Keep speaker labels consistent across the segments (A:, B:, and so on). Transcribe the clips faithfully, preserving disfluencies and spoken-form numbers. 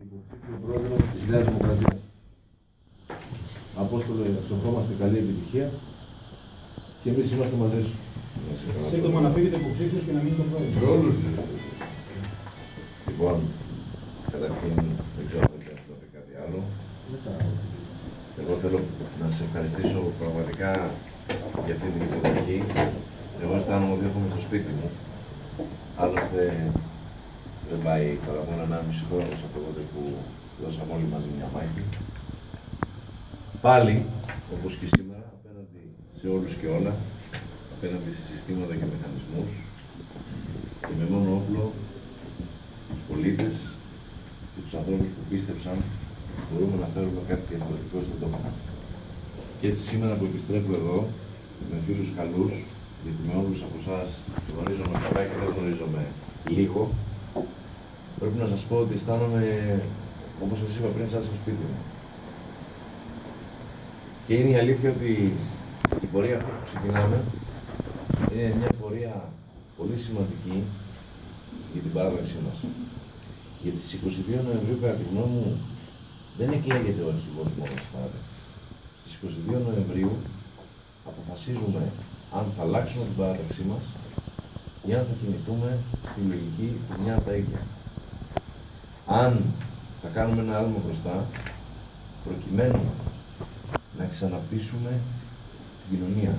A: υποψήφιο πρόεδρο της Νέας Δημοκρατίας. Απόστολε, σε ευχόμαστε καλή επιτυχία και εμείς είμαστε μαζί σου.
B: Σύντομα να φύγετε υποψήφιος και να μείνει τον πρόεδρο.
C: Πρόλους. Λοιπόν, καταρχήν δεν ξέρω αν θέλετε να πείτε κάτι άλλο. Εγώ θέλω να σας ευχαριστήσω πραγματικά για αυτή την υποδοχή. Εγώ αισθάνομαι ότι έρχομαι στο σπίτι μου. Άλλωστε, δεν πάει παραπάνω ενάμιση χρόνος από τότε που δώσαμε όλοι μαζί μια μάχη. Πάλι, όπως και σήμερα, απέναντι σε όλους και όλα, απέναντι σε συστήματα και μηχανισμούς και με μόνο όπλο τους πολίτες και τους ανθρώπους που πίστεψαν μπορούμε να φέρουμε κάτι διαφορετικό στον τόπο μας. Και έτσι σήμερα που επιστρέφω εδώ με φίλους καλούς, γιατί με όλους από εσάς γνωρίζομαι καλά και δεν γνωρίζομαι λίγο, πρέπει να σας πω ότι αισθάνομαι, όπως σας είπα πριν, σαν στο σπίτι μου. Και είναι η αλήθεια ότι η πορεία αυτή που ξεκινάμε είναι μια πορεία πολύ σημαντική για την παράταξή μας. Γιατί στις είκοσι δύο Νοεμβρίου, κατά τη γνώμη μου, δεν εκλέγεται ο αρχηγός μόνο της παράταξης. Στις είκοσι δύο Νοεμβρίου αποφασίζουμε αν θα αλλάξουμε την παράταξή μας ή αν θα κινηθούμε στη λογική του μια από τα ίδια. Αν θα κάνουμε ένα άλμα μπροστά, προκειμένου να ξαναπείσουμε την κοινωνία.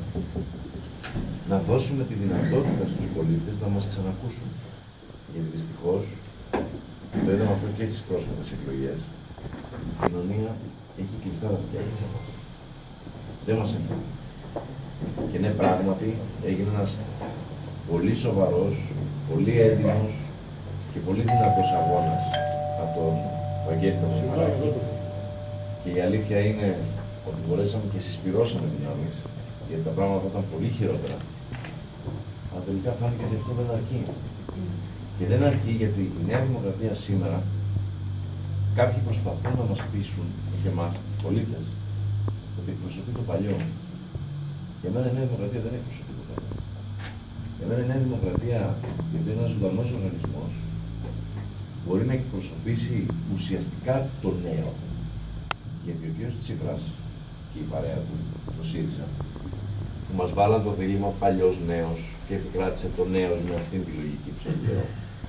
C: Να δώσουμε τη δυνατότητα στους πολίτες να μας ξανακούσουν. Γιατί δυστυχώς, το είδαμε αυτό και στις πρόσφατες εκλογές, η κοινωνία έχει κλειστά τα αυτιά της. Δεν μας ακούει. Και ναι, πράγματι, έγινε ένας πολύ σοβαρός, πολύ έντιμος και πολύ δυνατός αγώνας από τον Βαγγέλη τον Σιμαράκη. Και η αλήθεια είναι ότι μπορέσαμε και συσπυρώσαμε δυνάμεις, γιατί τα πράγματα ήταν πολύ χειρότερα. Αλλά τελικά φάνηκε ότι αυτό δεν αρκεί. Και δεν αρκεί γιατί η Νέα Δημοκρατία σήμερα, κάποιοι προσπαθούν να μας πείσουν, και εμάς, τους πολίτες, ότι εκπροσωπεί το παλιό. Για μένα η Νέα Δημοκρατία δεν εκπροσωπεί το παλιό. Για μένα η Νέα Δημοκρατία, η οποία είναι ένας ζωντανός οργανισμός, μπορεί να εκπροσωπήσει ουσιαστικά το νέο. Γιατί ο κ. Τσίπρας και η παρέα του, το ΣΥΡΙΖΑ, που μας βάλαν το δίλημμα παλιός νέος και επικράτησε το νέος με αυτήν τη λογική που σας λέω.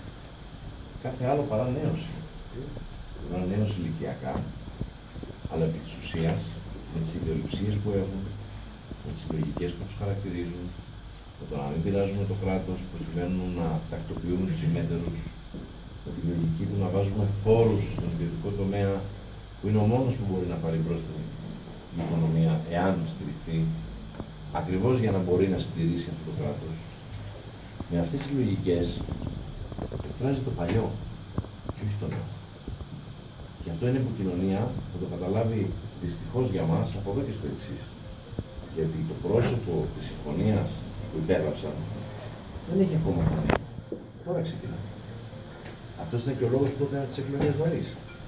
C: Κάθε άλλο παρά νέος. Είναι νέος ηλικιακά, αλλά επί της ουσίας, με τις ιδεολειψίες που έχουν, με τις λογικές που τους χαρακτηρίζουν, με το να μην πειράζουμε το κράτος προκειμένου να τακτοποιούμε τους ημέτερους, με τη λογική του να βάζουμε φόρους στον ιδιωτικό τομέα, που είναι ο μόνος που μπορεί να πάρει μπρος την οικονομία, εάν στηριχθεί, ακριβώς για να μπορεί να συντηρήσει αυτό το κράτος. Με αυτές τις λογικές εκφράζει το παλιό και όχι το νέο. Και αυτό είναι που η κοινωνία θα το καταλάβει δυστυχώς για μας από εδώ και στο εξής. Γιατί το πρόσωπο της συμφωνίας που υπέγραψαν δεν έχει ακόμα φανεί. Τώρα ξεκινά. Αυτός ήταν και ο λόγος που έκανε τις εκλογές νωρίς.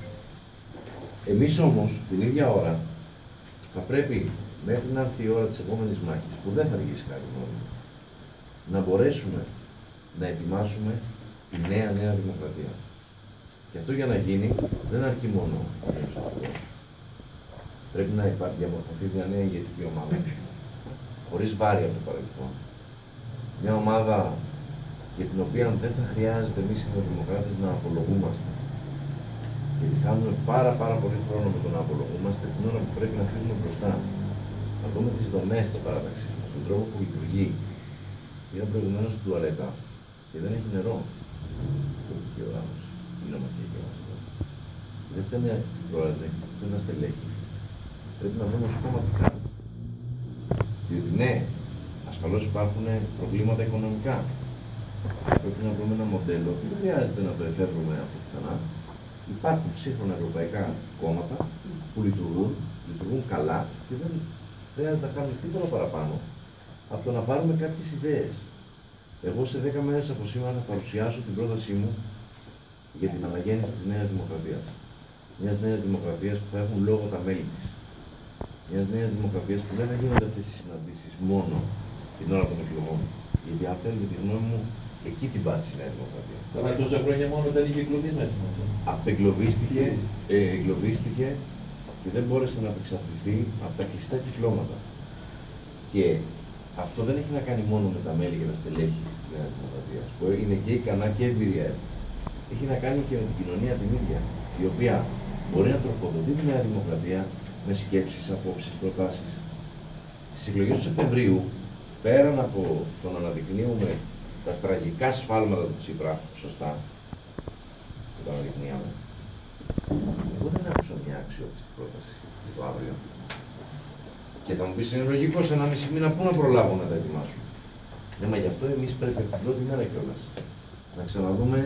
C: Εμείς όμως την ίδια ώρα θα πρέπει μέχρι να έρθει η ώρα της επόμενης μάχης, που δεν θα αργήσει κάτι μόνο, να μπορέσουμε να ετοιμάσουμε τη νέα νέα δημοκρατία. Και αυτό για να γίνει δεν αρκεί μόνο ο νέος αρχηγός. Πρέπει να υπάρχει, διαμορφωθεί μια νέα ηγετική ομάδα, χωρίς βάρη από το παρελθόν. Μια ομάδα για την οποία δεν θα χρειάζεται εμείς οι νεοδημοκράτες να απολογούμαστε. Γιατί χάνουμε πάρα πάρα πολύ χρόνο με το να απολογούμαστε την ώρα που πρέπει να φύγουμε μπροστά. Να δούμε τις δομές της παράταξης μας, τον τρόπο που λειτουργεί. Πήγα προηγουμένως στην τουαλέτα και δεν έχει νερό. Τοπική οργάνωση. Είναι ομαχία και μας εδώ. Δεν φταίνε οι πρόεδροι, δεν είναι στελέχη. Πρέπει να βρούμε ως κόμμα τι κάνουμε. Διότι ναι, ασφαλώς υπάρχουν προβλήματα οικονομικά. Πρέπει να βρούμε ένα μοντέλο που δεν χρειάζεται να το εφεύρουμε από πουθενά. Υπάρχουν σύγχρονα ευρωπαϊκά κόμματα που λειτουργούν, λειτουργούν καλά και δεν χρειάζεται να κάνουμε τίποτα παραπάνω από το να πάρουμε κάποιες ιδέες. Εγώ σε δέκα μέρες από σήμερα θα παρουσιάσω την πρότασή μου για την αναγέννηση της Νέας Δημοκρατίας. Μιας Νέας Δημοκρατίας που θα έχουν λόγο τα μέλη της. Μιας Νέας Δημοκρατίας που δεν θα γίνονται αυτές οι συναντήσεις μόνο την ώρα των εκλογών. Γιατί αν θέλετε τη γνώμη μου, Εκεί την πάτησε η Νέα Δημοκρατία.
D: Τώρα τόσα χρόνια μόνο ήταν είχε εκλογές μέσα μας.
C: Απεγκλωβίστηκε, ε, εγκλωβίστηκε και δεν μπόρεσε να απεξαρτηθεί από τα κλειστά κυκλώματα. Και αυτό δεν έχει να κάνει μόνο με τα μέλη και τα στελέχη της Νέας Δημοκρατίας, που είναι και ικανά και εμπειρία. Έχει να κάνει και με την κοινωνία την ίδια, η οποία μπορεί να τροφοδοτεί τη Νέα Δημοκρατία με σκέψεις, απόψεις, προτάσεις. Στις εκλογές του Σεπτεμβρίου, πέραν από το να αναδεικνύουμε τα τραγικά σφάλματα του Τσίπρα, σωστά, που τα αναδεικνύαμε, εγώ δεν άκουσα μια αξιόπιστη πρόταση για το αύριο. Και θα μου πεις, είναι λογικό σε ένα μισή μήνα πού να προλάβω να τα ετοιμάσω. Ναι, μα γι' αυτό εμείς πρέπει από την πρώτη μέρα κιόλας να ξαναδούμε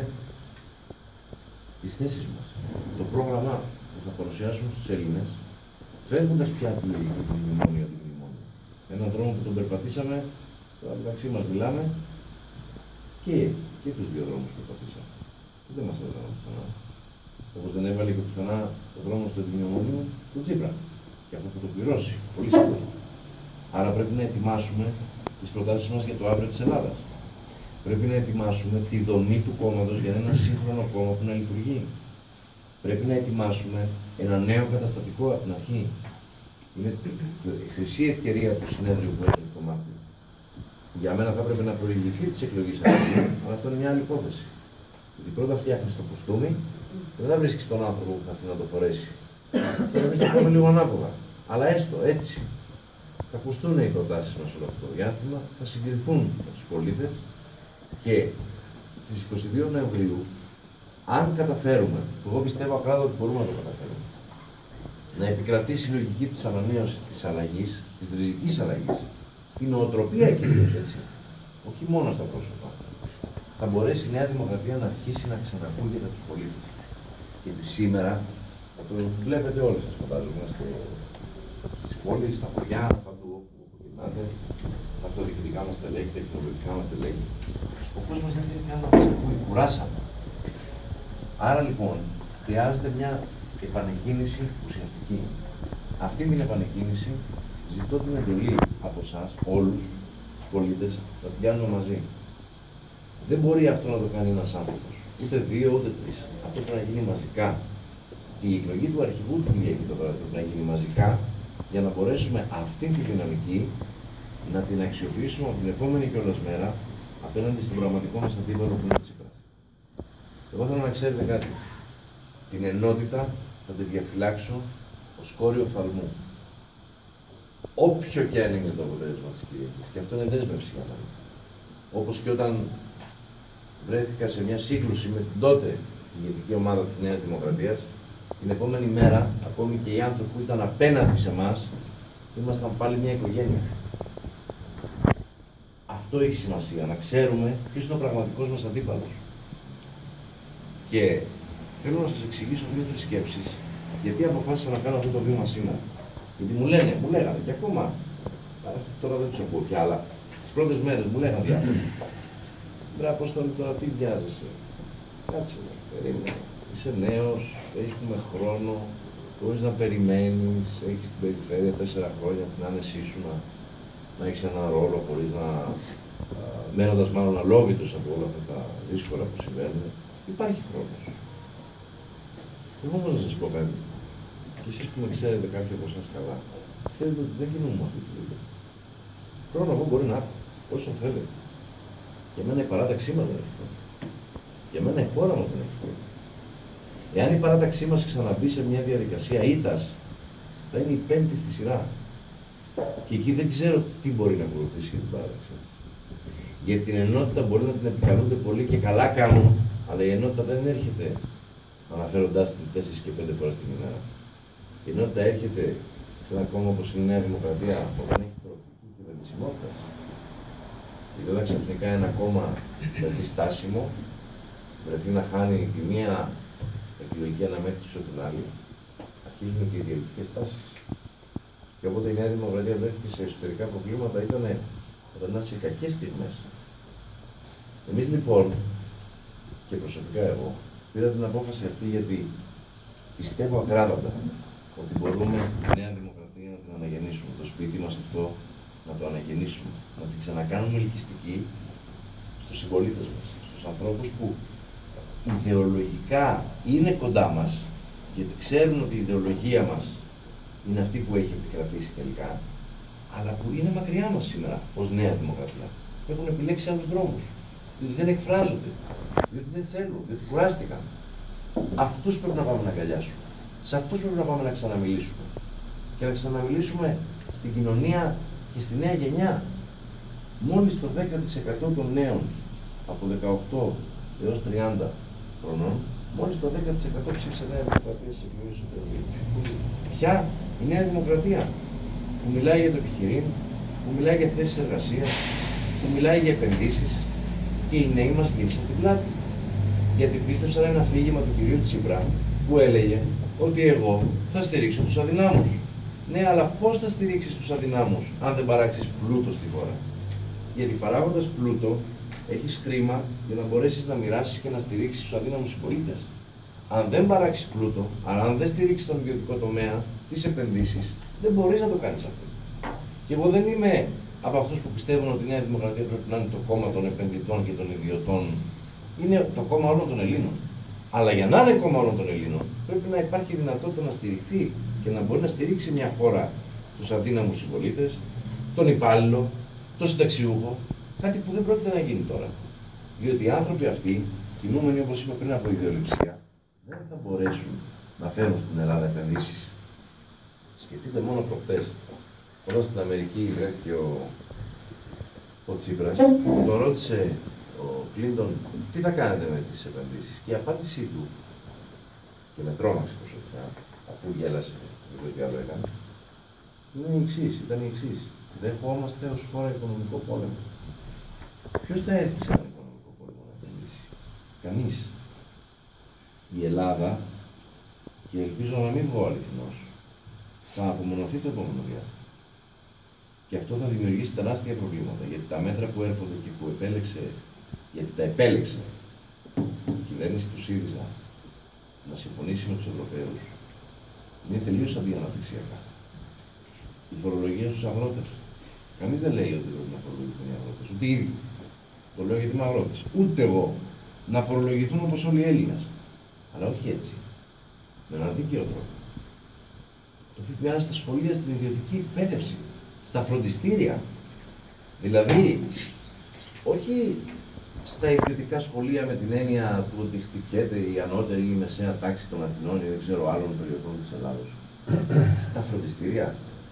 C: τις θέσεις μας, το πρόγραμμά που θα παρουσιάσουμε στους Έλληνες, φεύγοντας πια από τη λογική του μνημόνιου του μνημόνιου. Έναν δρόμο που τον περπατήσαμε, τώρα μεταξύ μας μιλάμε, και, και τους δύο δρόμους περπατήσαμε. Δεν μας έβαλε πουθενά. Όπως δεν έβαλε και πουθενά το δρόμο στο μνημόνιο του Τσίπρα. Και αυτό θα το πληρώσει. Πολύ σύντομα. Άρα πρέπει να ετοιμάσουμε τις προτάσεις μας για το αύριο της Ελλάδας. Πρέπει να ετοιμάσουμε τη δομή του κόμματος για ένα σύγχρονο κόμμα που να λειτουργεί. Πρέπει να ετοιμάσουμε ένα νέο καταστατικό από την αρχή. Είναι η χρυσή ευκαιρία του συνέδριου που έχει το Μάρτιο. Για μένα θα έπρεπε να προηγηθεί τις εκλογές αυτή, αλλά αυτό είναι μια άλλη υπόθεση. Γιατί πρώτα φτιάχνεις το κουστούμι και μετά βρίσκεις τον άνθρωπο που θα θέλει να το φορέσει. Τώρα εμείς το κάνουμε λίγο ανάποδα. Αλλά έστω έτσι. Θα ακουστούν οι προτάσεις μας όλο αυτό το διάστημα, θα συγκριθούν από τους πολίτες και στις είκοσι δύο Νοεμβρίου, αν καταφέρουμε, που εγώ πιστεύω ακράδαντα ότι μπορούμε να το καταφέρουμε, να επικρατήσει η λογική της ανανέωσης, της αλλαγής, της ριζικής αλλαγής, στην νοοτροπία κυρίως έτσι, όχι μόνο στα πρόσωπα, θα μπορέσει η Νέα Δημοκρατία να αρχίσει να ξανακούγεται από τους πολίτες. Γιατί σήμερα, το βλέπετε όλοι σας φαντάζομαι, στο, στις πόλεις, στα χωριά, παντού όπου γυρνάτε, τα αυτοδιοικητικά μας στελέχη, τα κοινοβουλευτικά μας στελέχη. Ο κόσμος δεν θέλει καν να μας ακούει, κουράσαμε. Άρα λοιπόν, χρειάζεται μια επανεκκίνηση ουσιαστική. Αυτή την επανεκκίνηση ζητώ την εντολή από εσάς, όλους τους πολίτες, να την κάνουμε μαζί. Δεν μπορεί αυτό να το κάνει ένας άνθρωπος. Ούτε δύο, ούτε τρεις. Αυτό πρέπει να γίνει μαζικά. Και η εκλογή του αρχηγού την Κυριακή το βράδυ πρέπει να γίνει μαζικά για να μπορέσουμε αυτή τη δυναμική να την αξιοποιήσουμε από την επόμενη κιόλας μέρα απέναντι στον πραγματικό μας αντίπαλο που είναι ο Τσίπρας. Εγώ θέλω να ξέρετε κάτι. Την ενότητα θα τη διαφυλάξω ως κόριο φθαλμού. Όποιο και αν είναι το αποτέλεσμα της Κυριακής. Και αυτό είναι δέσμευση για μένα. Όπως και όταν βρέθηκα σε μια σύγκρουση με την τότε ηγετική ομάδα της Νέας Δημοκρατίας, την επόμενη μέρα, ακόμη και οι άνθρωποι που ήταν απέναντι σε εμάς, ήμασταν πάλι μια οικογένεια. Αυτό έχει σημασία, να ξέρουμε ποιος είναι ο πραγματικός μας αντίπαλος. Και θέλω να σας εξηγήσω δύο-τρεις σκέψεις, γιατί αποφάσισα να κάνω αυτό το βήμα σήμερα. Γιατί μου λένε, μου λέγανε και ακόμα, τώρα δεν τους ακούω πια, αλλά τις πρώτες μέρες μου λέγανε διάφορα. Μπρε Απόστολη, τώρα τι βιάζεσαι. Κάτσε, περίμενε. Είσαι νέος, έχουμε χρόνο, μπορείς να περιμένεις, έχεις την περιφέρεια τέσσερα χρόνια την άνεσή σου να, να έχεις έναν ρόλο χωρίς να, μένοντας μάλλον αλόβητος από όλα αυτά τα δύσκολα που συμβαίνουν. Υπάρχει χρόνος. Εγώ όμως να σας πω κάτι. Και εσείς που με ξέρετε κάποιοι από εσάς καλά, ξέρετε ότι δεν κινούμαι αυτή τη δουλειά. Χρόνο εγώ μπορεί να έχω, όσο θέλετε. Για μένα η παράταξή μας δεν έχει χρόνο. Για μένα η χώρα μας δεν έχει χρόνο. Εάν η παράταξή μας ξαναμπεί σε μια διαδικασία ήττας, θα είναι η πέμπτη στη σειρά. Και εκεί δεν ξέρω τι μπορεί να ακολουθήσει για την παράταξη. Γιατί την ενότητα μπορεί να την επικαλούνται πολύ και καλά κάνουν, αλλά η ενότητα δεν έρχεται αναφέροντάς την τέσσερις και πέντε φορές την ημέρα. Η ενότητα έρχεται σε ένα κόμμα όπως η Νέα Δημοκρατία, όταν έχει προοπτική κυβερνησιμότητα. Γιατί όταν ξαφνικά ένα κόμμα βρεθεί στάσιμο, βρεθεί να χάνει τη μία εκλογική αναμέτρηση από την άλλη, αρχίζουν και οι διαλυτικές τάσεις. Και όποτε η Νέα Δημοκρατία βρέθηκε σε εσωτερικά προβλήματα, ήταν όταν σε κακές στιγμές. Εμείς λοιπόν, και προσωπικά εγώ, πήρα την απόφαση αυτή γιατί πιστεύω ακράδαντα ότι μπορούμε τη Νέα Δημοκρατία να την αναγεννήσουμε, το σπίτι μας αυτό να το αναγεννήσουμε, να την ξανακάνουμε ελκυστική στους συμπολίτες μας, στους ανθρώπους που ιδεολογικά είναι κοντά μας, γιατί ξέρουν ότι η ιδεολογία μας είναι αυτή που έχει επικρατήσει τελικά, αλλά που είναι μακριά μας σήμερα ως Νέα Δημοκρατία. Έχουν επιλέξει άλλους δρόμους, διότι δεν εκφράζονται, διότι δεν θέλουν, διότι κουράστηκαν. Αυτούς πρέπει να πάμε να αγκαλιάσουμε. Σε αυτούς πρέπει να πάμε να ξαναμιλήσουμε. Και να ξαναμιλήσουμε στην κοινωνία και στη νέα γενιά. Μόλις το δέκα τοις εκατό των νέων από δεκαοκτώ έως τριάντα χρονών, μόλις το δέκα τοις εκατό ψήφισε Νέα Δημοκρατία στις εκλογές του Βερολίνου. Ποια η Νέα Δημοκρατία που μιλάει για το επιχειρήν, που μιλάει για θέσεις εργασίας, που μιλάει για επενδύσεις, και οι νέοι μας γύρισαν την πλάτη. Γιατί πίστεψαν ένα αφήγημα του κυρίου Τσίπρα που έλεγε ότι εγώ θα στηρίξω τους αδυνάμους. Ναι, αλλά πώς θα στηρίξεις τους αδυνάμους αν δεν παράξεις πλούτο στη χώρα? Γιατί παράγοντας πλούτο έχεις χρήμα για να μπορέσεις να μοιράσεις και να στηρίξεις τους αδύναμους συμπολίτες. Αν δεν παράξεις πλούτο, αλλά αν δεν στηρίξεις τον ιδιωτικό τομέα, τις επενδύσεις, δεν μπορείς να το κάνεις αυτό. Και εγώ δεν είμαι από αυτούς που πιστεύουν ότι η Νέα Δημοκρατία πρέπει να είναι το κόμμα των επενδυτών και των ιδιωτών. Είναι το κόμμα όλων των Ελλήνων. Αλλά για να είναι κόμμα όλων των Ελλήνων, πρέπει να υπάρχει δυνατότητα να στηριχθεί και να μπορεί να στηρίξει μια χώρα τους αδύναμους συμπολίτες, τον υπάλληλο, τον συνταξιούχο, κάτι που δεν πρόκειται να γίνει τώρα. Διότι οι άνθρωποι αυτοί, κινούμενοι όπως είπα πριν από ιδεολειψία, δεν θα μπορέσουν να φέρουν στην Ελλάδα επενδύσεις. Σκεφτείτε μόνο προχτές, όταν στην Αμερική βρέθηκε ο, ο Τσίπρας, τον ρώτησε ο Κλίντον τι θα κάνετε με τις επενδύσεις. Και η απάντησή του, και με τρόμαξε προσωπικά, αφού γέλασε, δεν ξέρω τι άλλο έκανε, είναι η εξής, ήταν η εξής. Δεχόμαστε ως χώρα οικονομικό πόλεμο. Ποιος θα έρθει σε έναν οικονομικό πόλεμο να επενδύσει? Κανείς. Η Ελλάδα, και ελπίζω να μην βγω αληθινός, θα απομονωθεί το επόμενο διάστημα. Και αυτό θα δημιουργήσει τεράστια προβλήματα, γιατί τα μέτρα που έρχονται και που επέλεξε, γιατί τα επέλεξε η κυβέρνηση του ΣΥΡΙΖΑ να συμφωνήσει με τους Ευρωπαίους, είναι τελείως αντιαναπτυξιακά. Η φορολογία στους αγρότες. Κανείς δεν λέει ότι πρέπει να φορολογηθούν οι αγρότες, ούτε οι ίδιοι. Το λέω γιατί είμαι αγρότης. Ούτε εγώ. Να φορολογηθούν όπως όλοι οι Έλληνες. Αλλά όχι έτσι. Με έναν δίκαιο τρόπο. Το ΦΠΑ στα σχολεία, στην ιδιωτική εκπαίδευση, στα φροντιστήρια. Δηλαδή, όχι στα ιδιωτικά σχολεία με την έννοια του ότι χτυπιέται η ανώτερη ή η μεσαία τάξη των Αθηνών ή δεν ξέρω άλλων περιοχών της Ελλάδος. Στα φροντιστήρια.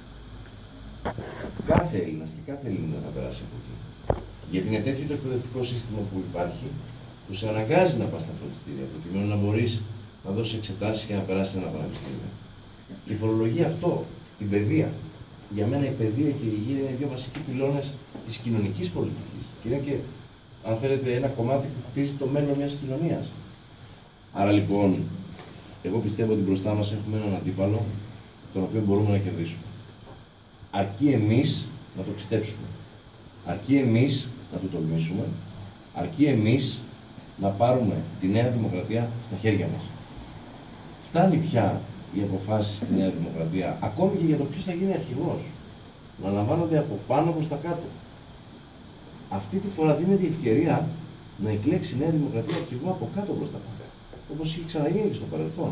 C: Κάθε Έλληνας και κάθε Έλληνα θα περάσει από εκεί. Γιατί είναι τέτοιο το εκπαιδευτικό σύστημα που υπάρχει, που σε αναγκάζει να πας στα φροντιστήρια, προκειμένου να μπορείς να δώσεις εξετάσεις και να περάσεις ένα πανεπιστήμιο. Και η φορολογία αυτό, την παιδεία. Για μένα η παιδεία και η υγεία είναι δύο βασικοί πυλώνες της κοινωνικής πολιτικής. Και είναι και, αν θέλετε, ένα κομμάτι που χτίζει το μέλλον μιας κοινωνίας. Άρα λοιπόν, εγώ πιστεύω ότι μπροστά μας έχουμε έναν αντίπαλο, τον οποίο μπορούμε να κερδίσουμε. Αρκεί εμείς να το πιστέψουμε. Αρκεί εμείς να το τολμήσουμε. Αρκεί εμείς να πάρουμε τη Νέα Δημοκρατία στα χέρια μας. Φτάνει πια οι αποφάσεις στη Νέα Δημοκρατία, ακόμη και για το ποιος θα γίνει αρχηγός, να λαμβάνονται από πάνω προς τα κάτω. Αυτή τη φορά δίνεται η ευκαιρία να εκλέξει η Νέα Δημοκρατία αρχηγό από κάτω προς τα πάνω, όπως είχε ξαναγίνει και στο παρελθόν.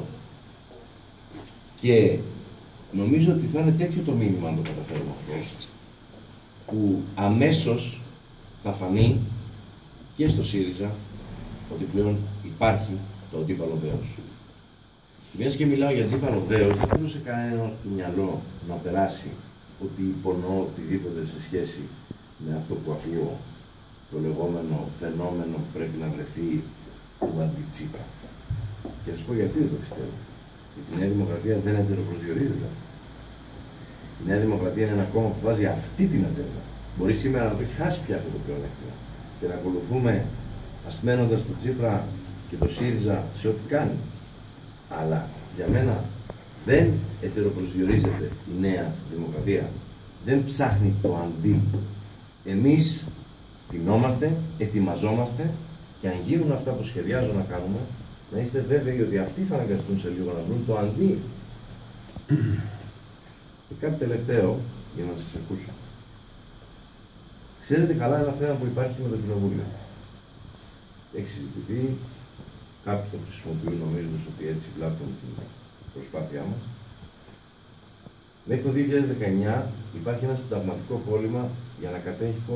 C: Και νομίζω ότι θα είναι τέτοιο το μήνυμα αν το καταφέρουμε αυτό, που αμέσως θα φανεί και στο ΣΥΡΙΖΑ ότι πλέον υπάρχει το αντίπαλο δέος. Και μιας και μιλάω για αντίπαλο δέος, δεν θέλω σε κανένα του μυαλό να περάσει ότι υπονοώ οτιδήποτε σε σχέση με αυτό που ακούω, το λεγόμενο φαινόμενο που πρέπει να βρεθεί του αντιτσίπρα. Και να σας πω γιατί δεν το πιστεύω. Γιατί η Νέα Δημοκρατία δεν ετεροπροσδιορίζεται. Η Νέα Δημοκρατία είναι ένα κόμμα που βάζει αυτή την ατζέντα. Μπορεί σήμερα να το έχει χάσει πια αυτό το πλεονέκτημα και να ακολουθούμε ασμένοντας το Τσίπρα και το ΣΥΡΙΖΑ σε ό,τι κάνει. Αλλά για μένα δεν ετεροπροσδιορίζεται η Νέα Δημοκρατία. Δεν ψάχνει το αντί. Εμείς στηνόμαστε, ετοιμαζόμαστε και αν γίνουν αυτά που σχεδιάζω να κάνουμε, να είστε βέβαιοι ότι αυτοί θα αναγκαστούν σε λίγο να βρουν το αντί. Και κάτι τελευταίο, για να σας ακούσω. Ξέρετε καλά ένα θέμα που υπάρχει με το Κοινοβούλιο. έχει συζητηθεί. Κάποιοι το χρησιμοποιούν νομίζοντας ότι έτσι βλάπτουν την προσπάθειά μας. Μέχρι το δύο χιλιάδες δεκαεννιά υπάρχει ένα συνταγματικό κόλλημα για να κατέχει